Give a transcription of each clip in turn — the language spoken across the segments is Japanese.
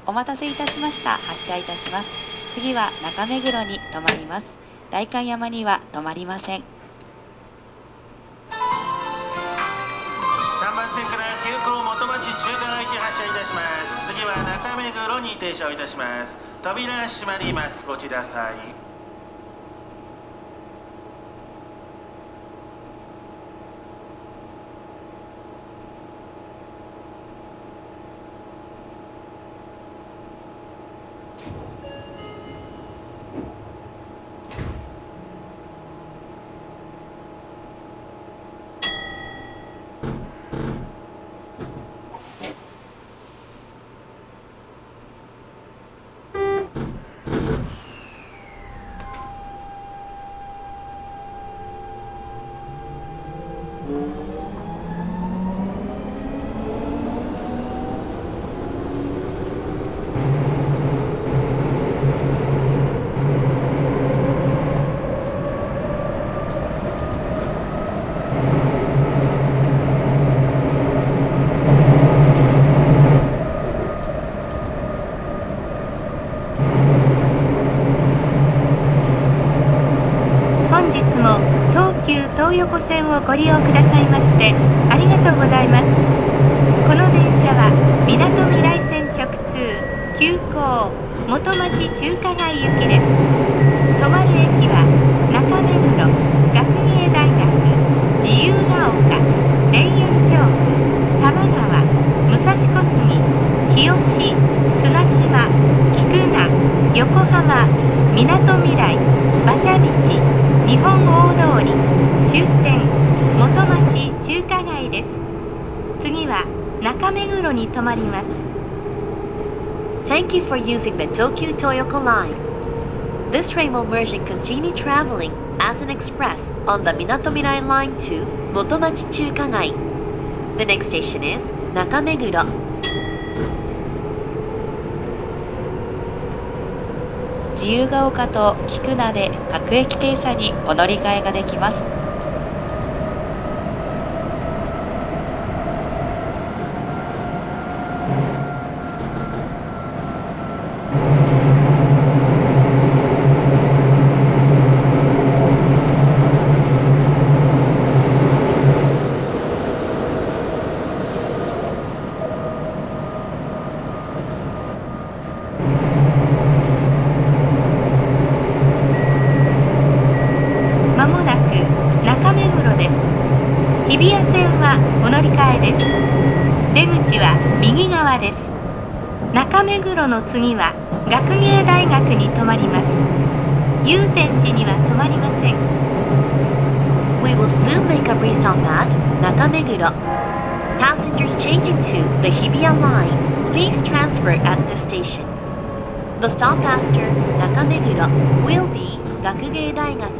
お待たせいたしました。発車いたします。次は中目黒に停まります。代官山には止まりません。 3番線から急行元町中華駅発車いたします。次は中目黒に停車をいたします。扉閉まります。ご注意ください。 東横線をご利用くださいましてありがとうございます。この電車はみなとみらい線直通急行元町中華街行きです。止まる駅は中目黒、学芸大学、自由が丘、田園調布、多摩川、武蔵小杉、日吉、綱島、菊名、横浜、みなとみらい、馬車道、日本大通り、終点元町中華街です。次は中目黒に停まります。 Thank you for using the Tokyu Toyoko Line. This train will merge and continue traveling as an express on the Minatomirai Line to Motomachi Chukagai. The next station is Nakameguro. 自由が丘と菊名で各駅停車にお乗り換えができます。日比谷線はお乗り換えです。出口は右側です。中目黒の次は学芸大学に停まります。祐天寺には止まりません。 We will soon make a restop at Nakameguro. Passengers changing to the Hibiya line, please transfer at this station. The stop after Nakameguro will be 学芸大学.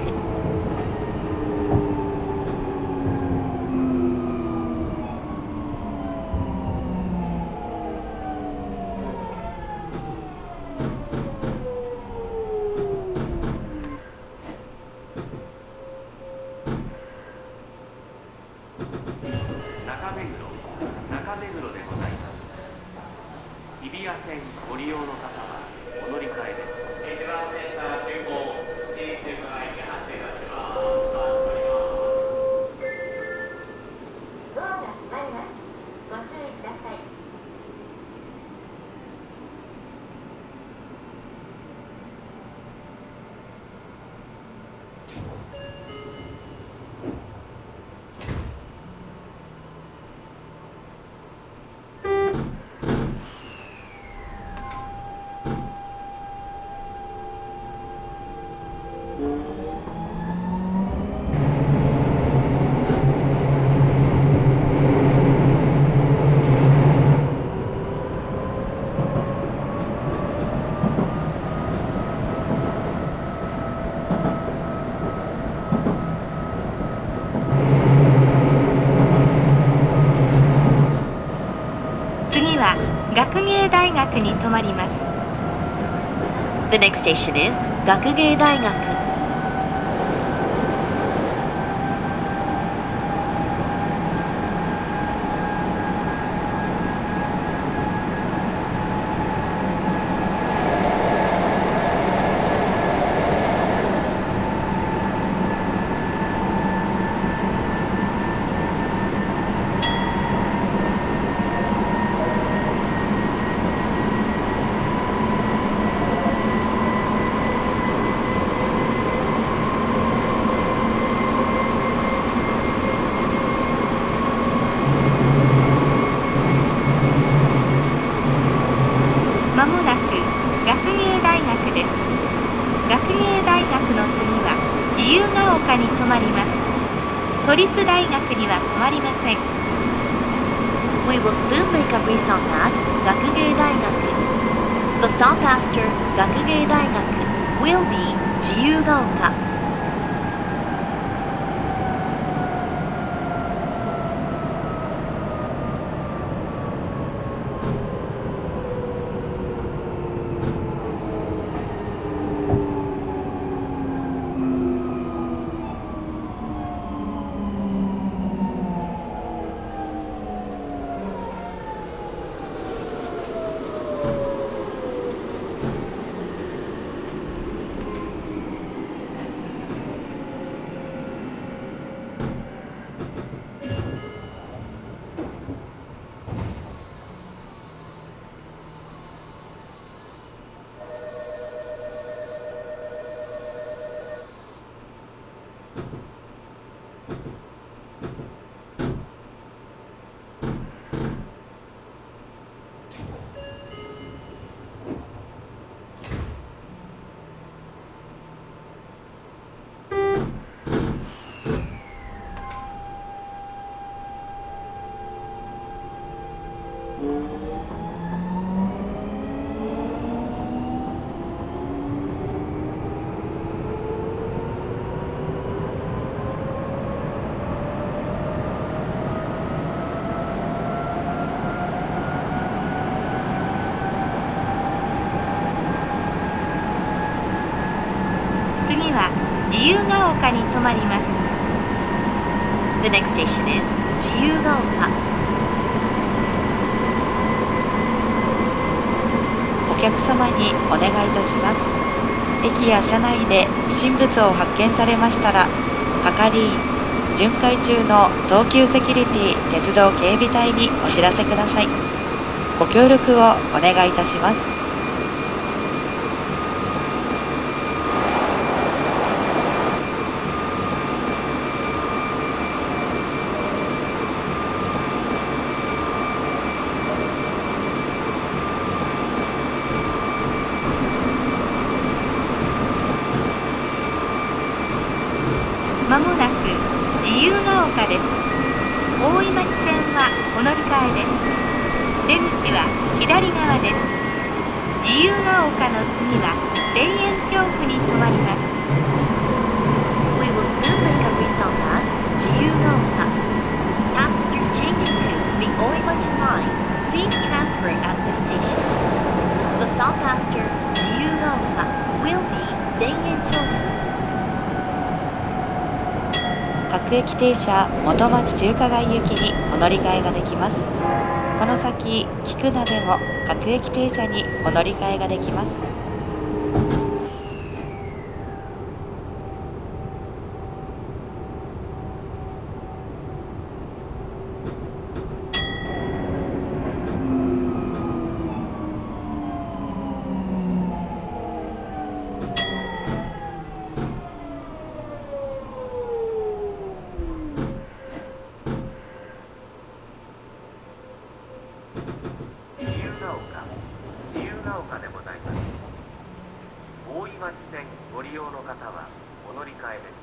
学芸大学に停まります。 The next station is 学芸大学. 都立大学には止まりません。 We will soon make a restop at 学芸大学. The stop after 学芸大学 will be 自由が丘. 自由が丘に停まります。 The next station is 自由が丘. お客様にお願いいたします。駅や車内で不審物を発見されましたら、係員、巡回中の東急セキュリティ鉄道警備隊にお知らせください。ご協力をお願いいたします。 まもなく自由が丘です。大井町線はお乗り換えです。出口は左側です。自由が丘の次は田園調布に停まります。 We will soon make a restop at 自由が丘. Passengers changing to the Oimachi line, please transfer at this station. The stop after 自由が丘 will be 田園調布. 各駅停車元町中華街行きにお乗り換えができます。この先、菊名でも各駅停車にお乗り換えができます。 自由が丘でございます。大井町線ご利用の方はお乗り換えです。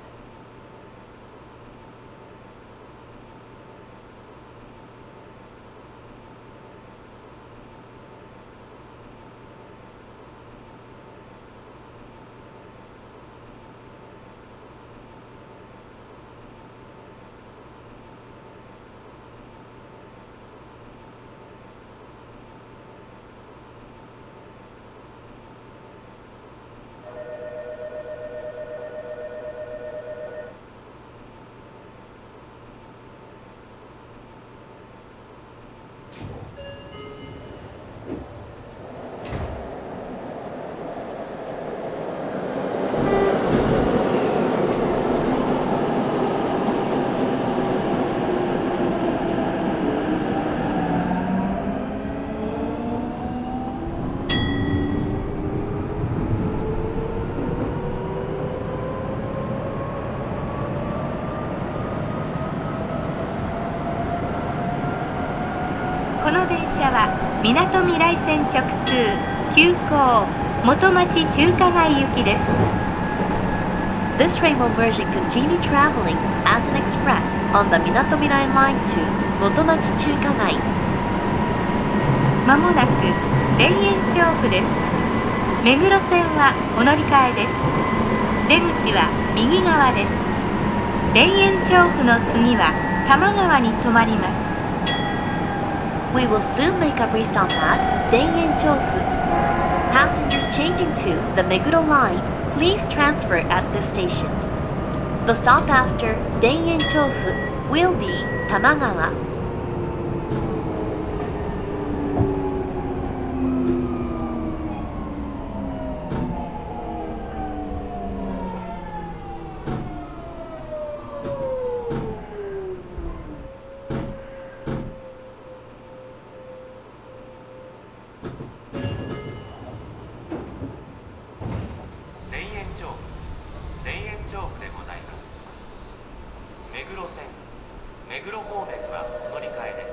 この電車はみなとみらい線直通急行元町中華街行きです。 This train will merge and continue traveling as an express on the Minato Mirai Line to 元町中華街。 まもなく田園調布です。目黒線はお乗り換えです。出口は右側です。田園調布の次は多摩川に停まります。 We will soon make a restop at 田園調布。Passengers changing to the Meguro line, please transfer at this station. The stop after 田園調布 will be 多摩川。 田園調布でございます。目黒線目黒方面はお乗り換えです。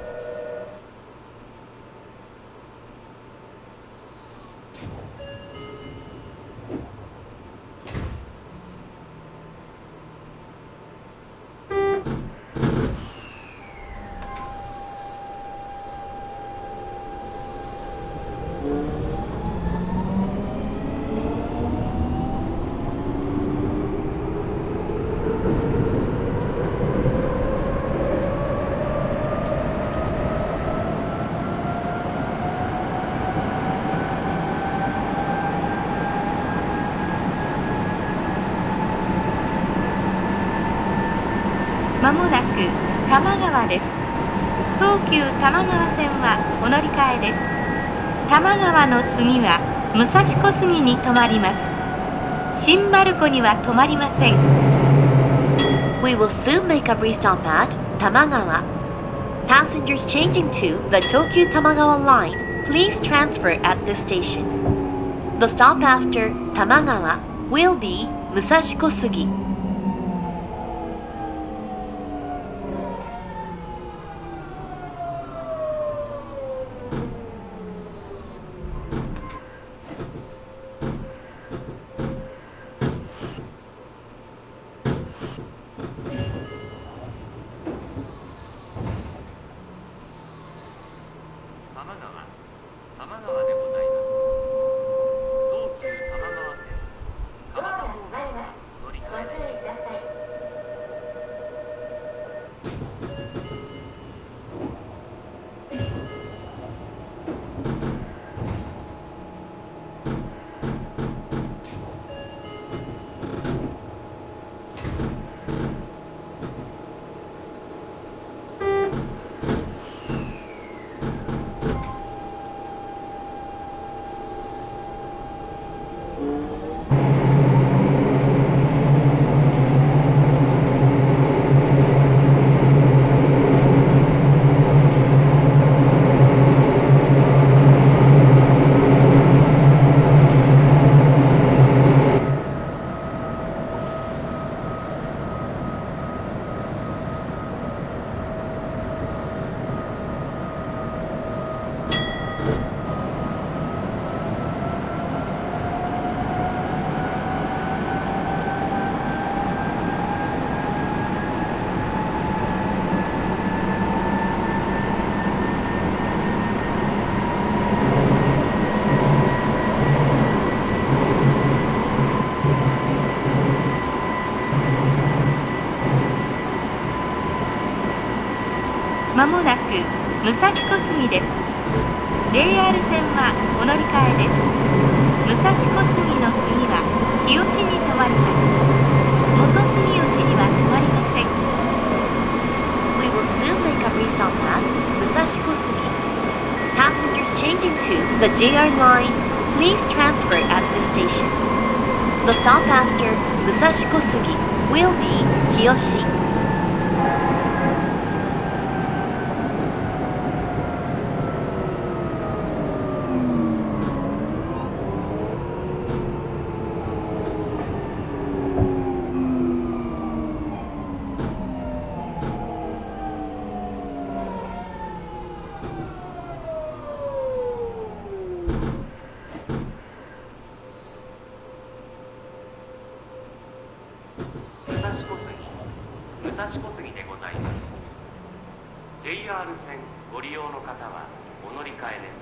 まもなく多摩川です。東急多摩川線はお乗り換えです。多摩川の次は武蔵小杉に停まります。新丸子には停まりません。 We will soon make a restop at 多摩川。Passengers changing to the Tokyu Tamagawa line, please transfer at this station. The stop after 多摩川 will be 武蔵小杉。 多摩川でございます。東急多摩川線蒲田方面乗り換えです。 まもなく武蔵小杉です。JR 線はお乗り換えです。武蔵小杉の次は日吉に停まります。元住吉には停まりません。 We will soon make a restop at 武蔵小杉。Passengers changing to the JR line, please transfer at this station. The stop after 武蔵小杉 will be 日吉。 武蔵小杉 JR 線ご利用の方はお乗り換えです。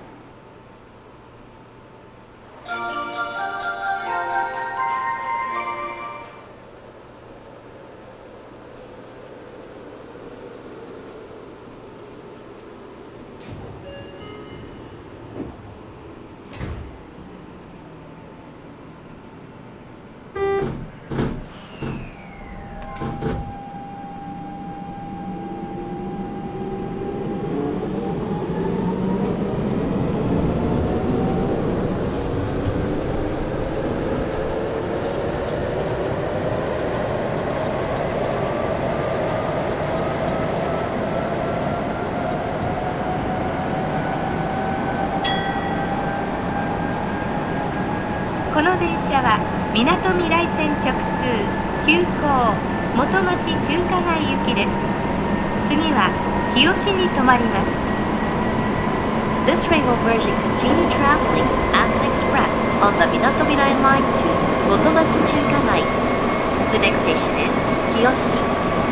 この電車はみなとみらい線直通急行元町中華街行きです。次は日吉に停まります。 This train will merge and continue traveling as an express on the Minatomirai line to Motomachi Chukanai. The next station is Kiyoshi.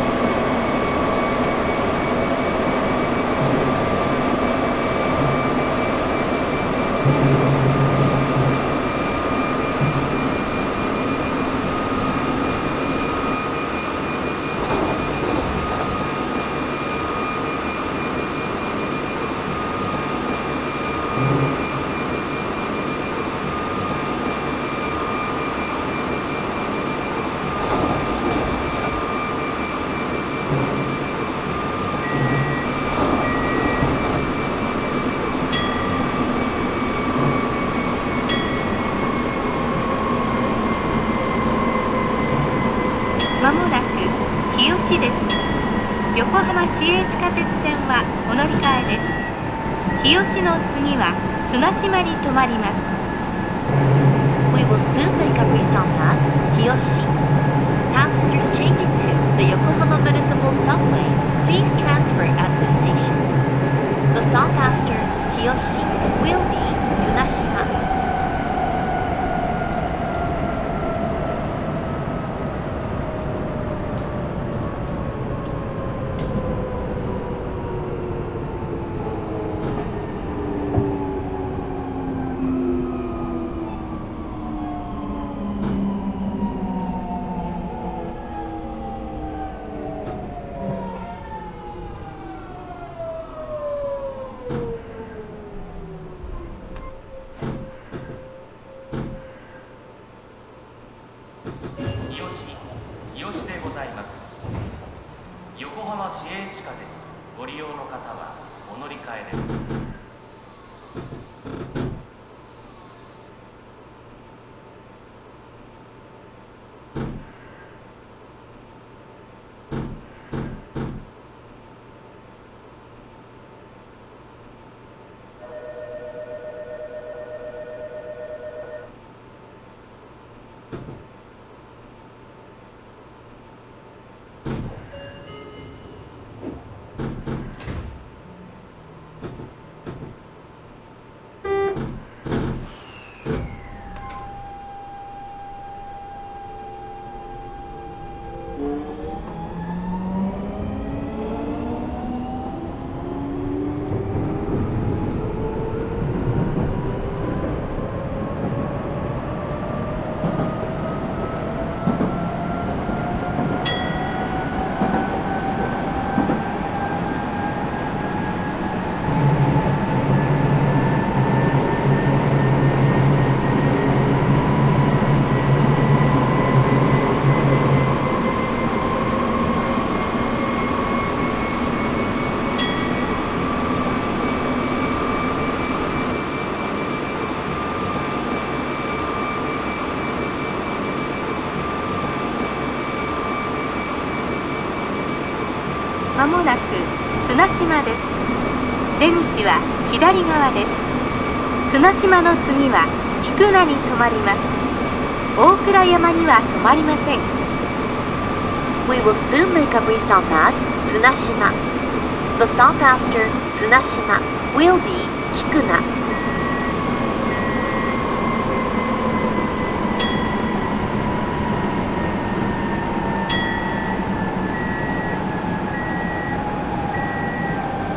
まもなく日吉です。横浜市営地下鉄線はお乗り換えです。日吉の次は綱島に停まります。 We will soon make a restop at Kiyoshi. Passengers changing to the Yokohama Municipal Subway, please transfer at this station. The stop after Kiyoshi will be Tsunashima. 日吉でございます。横浜市営地下鉄ご利用の方はお乗り換えです。 まもなく綱島です。出口は左側です。綱島の次は菊名に停まります。大倉山には停まりません。 We will soon make a restop at Tsunashima. The stop after Tsunashima will be Kikuna. ま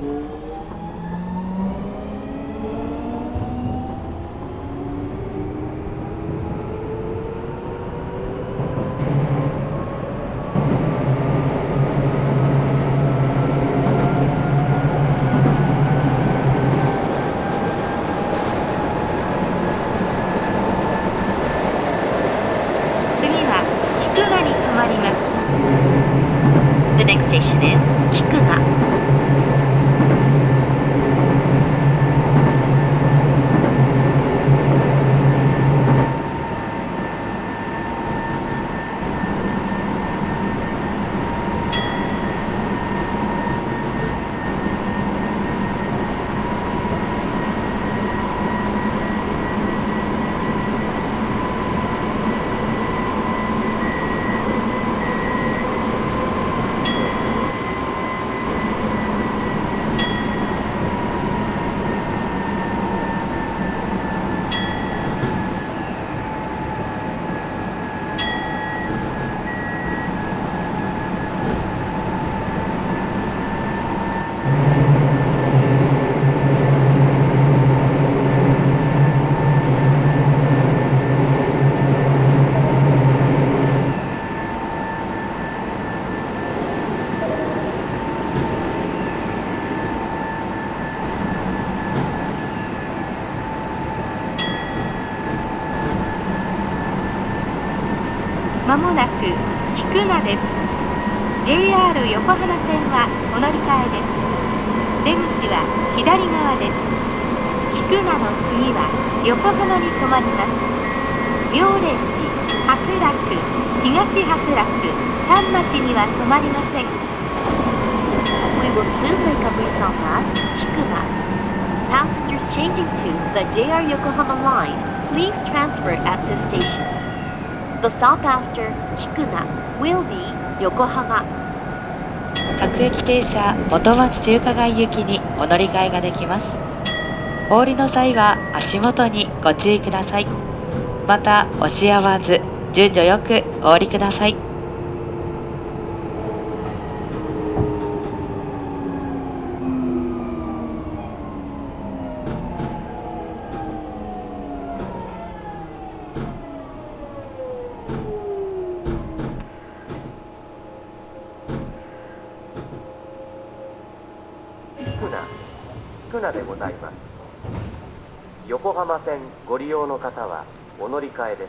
The next station is Kikuga. まもなく菊名です。 JR 横浜線はお乗り換えです。出口は左側です。菊名の次は横浜に停まります。妙蓮寺、白楽、東白楽、三町には停まりません。 We will soon make a restop at Kikuga. Passengers changing to the JR Yokohama line, please transfer at this station. The stop after Kikuga will be Yokohama. 各駅停車元町中華街行きにお乗り換えができます。お降りの際は足元にご注意ください。また押し合わず順序よくお降りください。 菊名でございます。横浜線ご利用の方はお乗り換えです。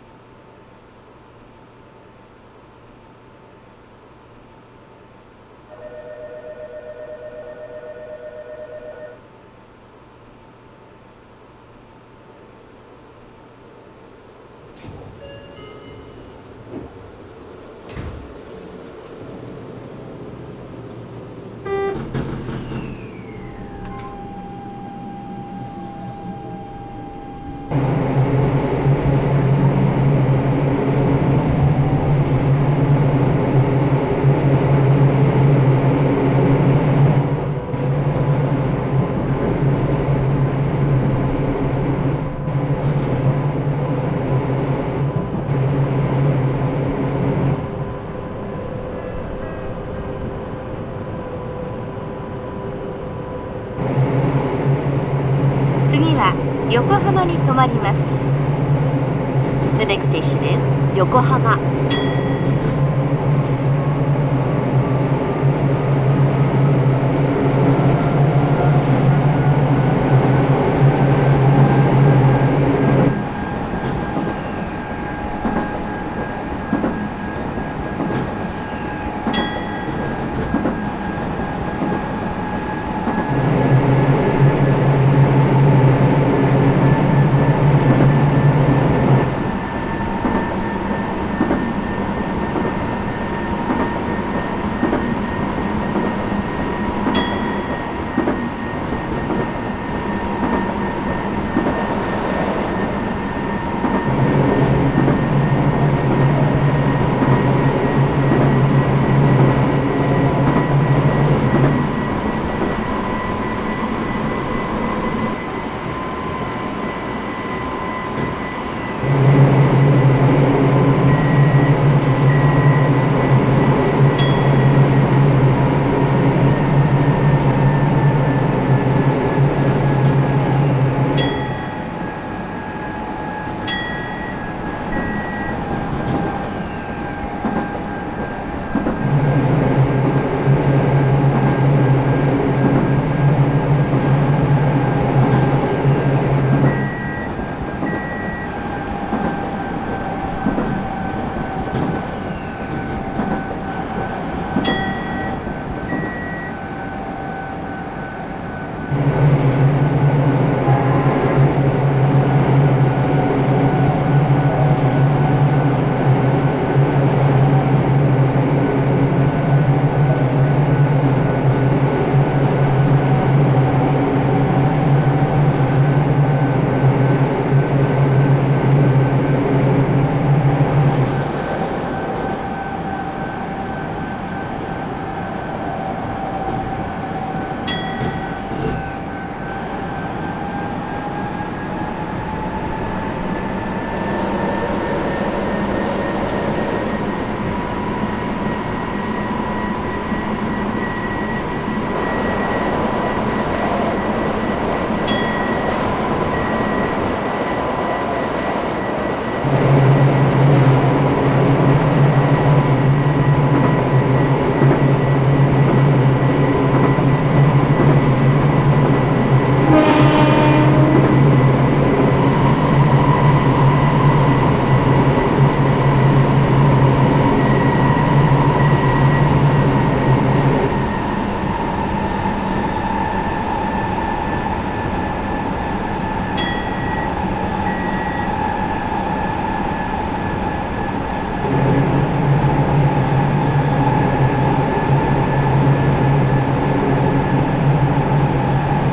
次は横浜に停まります。 The next station is Yokohama.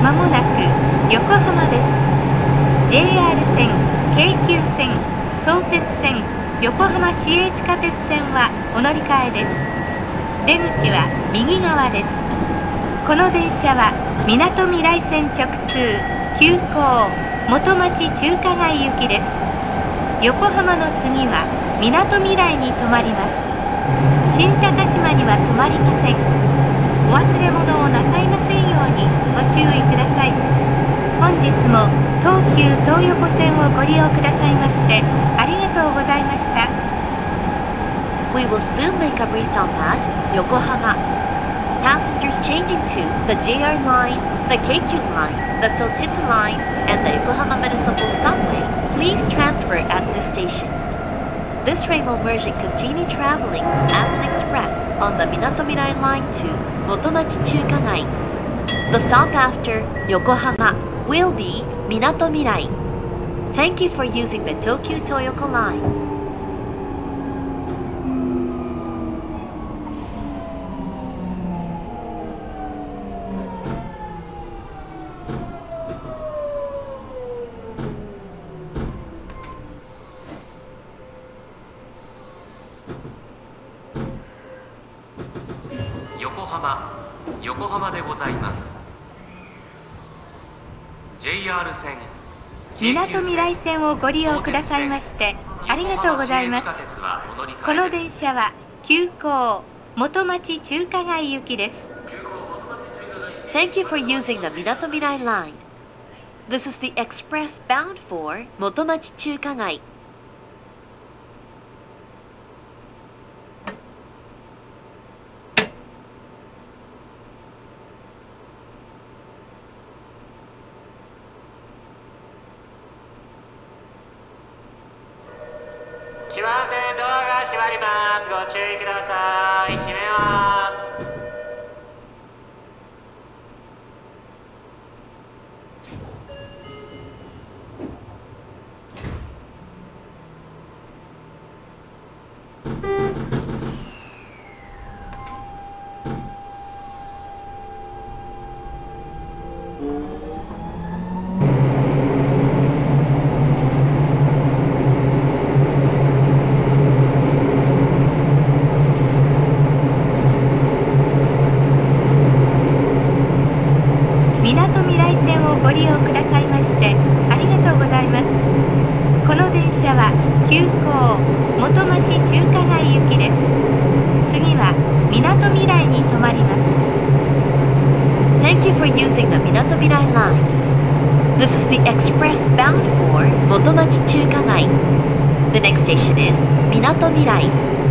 まもなく横浜です。 JR 線、京急線、相鉄線、横浜市営地下鉄線はお乗り換えです。出口は右側です。この電車はみなとみらい線直通急行元町中華街行きです。横浜の次はみなとみらいに停まります。新高島には止まりません。お忘れ物をなさいませんようにご注意ください。本日も東急東横線をご利用くださいましてありがとうございました。 We will soon make a restop at Yokohama. Passengers changing to the JR line, the KQ line, the Sotitsu line, and the Yokohama Municipal Subway, please transfer at this station. This train will merge and continue traveling as an express on the Minatomirai line to Motomachi Chukagai. The stop after Yokohama will be Minatomirai. Thank you for using the Tokyu Toyoko line. 横浜でございます。 JR 線みなとみらい線をご利用くださいましてありがとうございます。この電車は急行元町中華街行きです。 Thank you for using the Minatomirai line. This is the express bound for Motomachi Chukagai. 1番線ドアが閉まります。ご注意ください。閉めます。 みなとみらい線をご利用くださいましてありがとうございます。この電車は急行元町中華街行きです。次はみなとみらいに停まります。 Thank you for using the Minatomirai line. This is the express bound for Motomachi Chukagai. The next station is Minatomirai.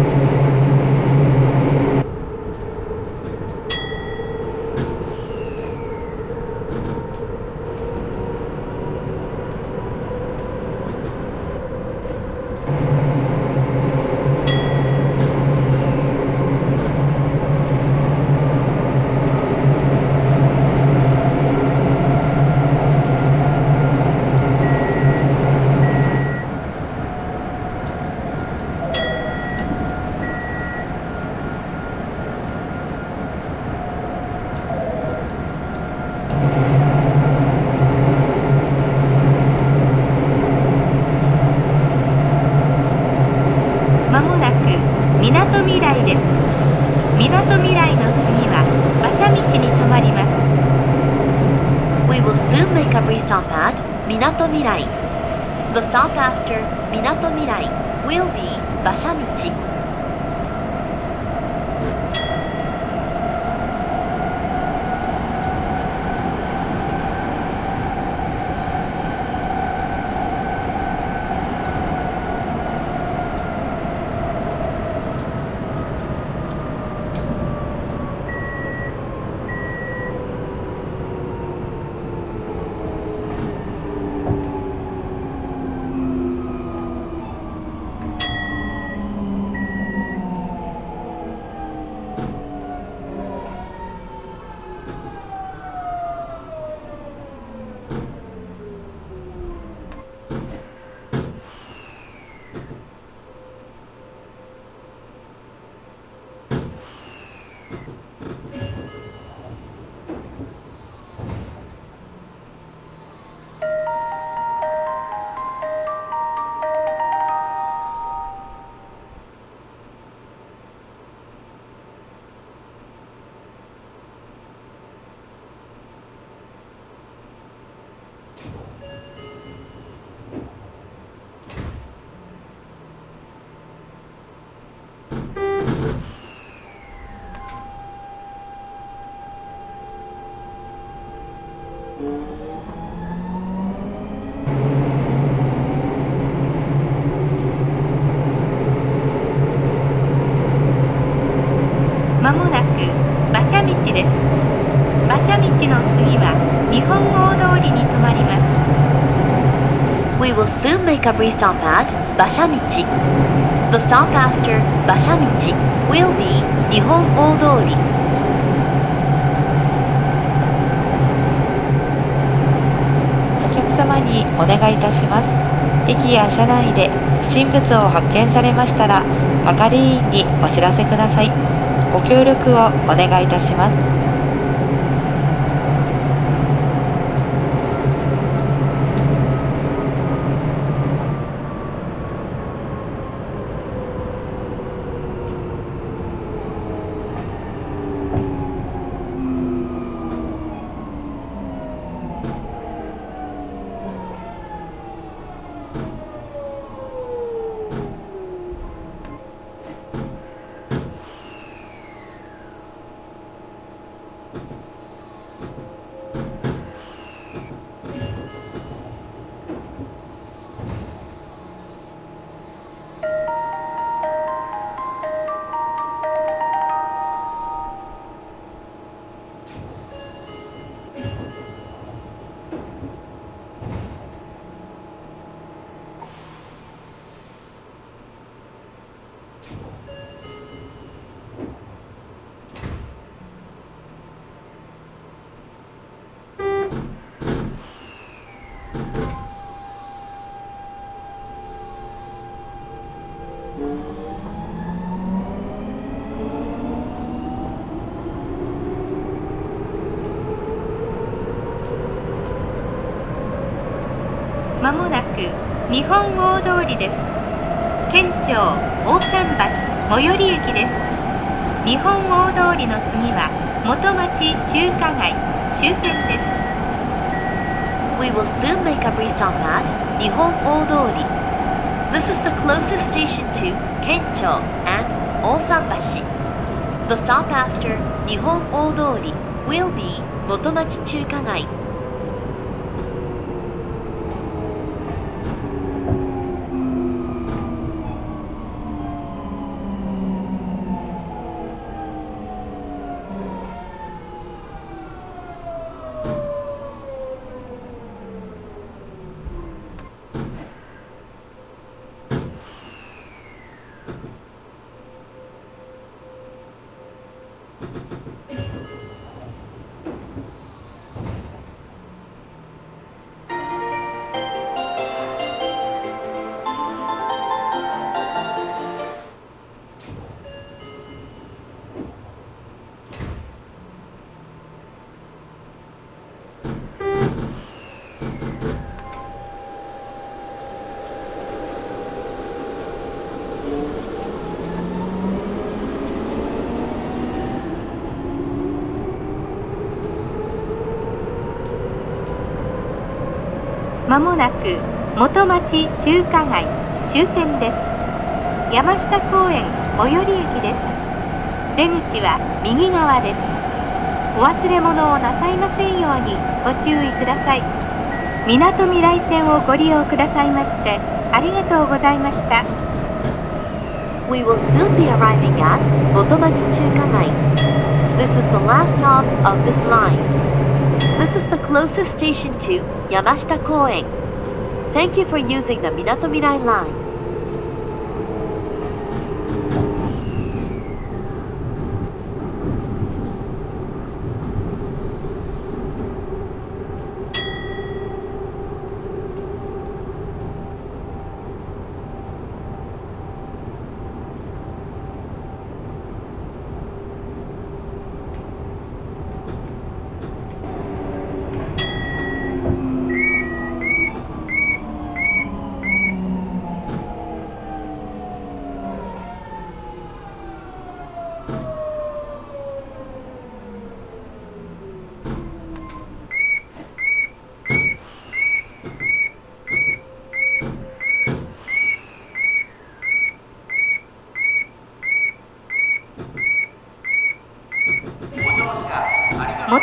まもなくみなとみらいです。みなとみらいの次は馬車道に停まります。 We will soon make a restop at Minatomirai. The stop after Minatomirai will be Bashamichi. ままもなく馬車道です。馬車道の次は日本大通りに停まります。 We will soon make a restop at Bashamichi. The stop after Bashamichi will be Nihon Odori. お客様にお願いいたします。駅や車内で不審物を発見されましたら、係員にお知らせください。ご協力をお願いいたします。 まもなく日本大通りです。県庁大桟橋最寄り駅です。日本大通りの次は元町中華街終点です。 We will soon make a restop at Nihon Odori. This is the closest station to Kencho and Osanbashi. The stop after Nihon Odori will be Motomachi Chukagai. まもなく元町中華街終点です。山下公園最寄り駅です。出口は右側です。お忘れ物をなさいませんようにご注意ください。みなとみらい線をご利用くださいましてありがとうございました。 We will soon be arriving at Motomachi Chukagai. This is the last stop of this line. This is the closest station to Yamashita Koen. Thank you for using the Minatomirai line.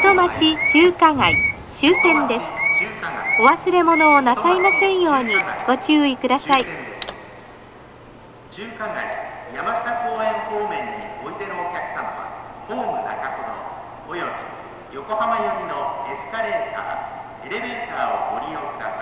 元町中華街終点です。お忘れ物をなさいませんようにご注意ください。 中華街山下公園方面においでのお客様はホーム中ほどおよび横浜寄りのエスカレーターエレベーターをご利用ください。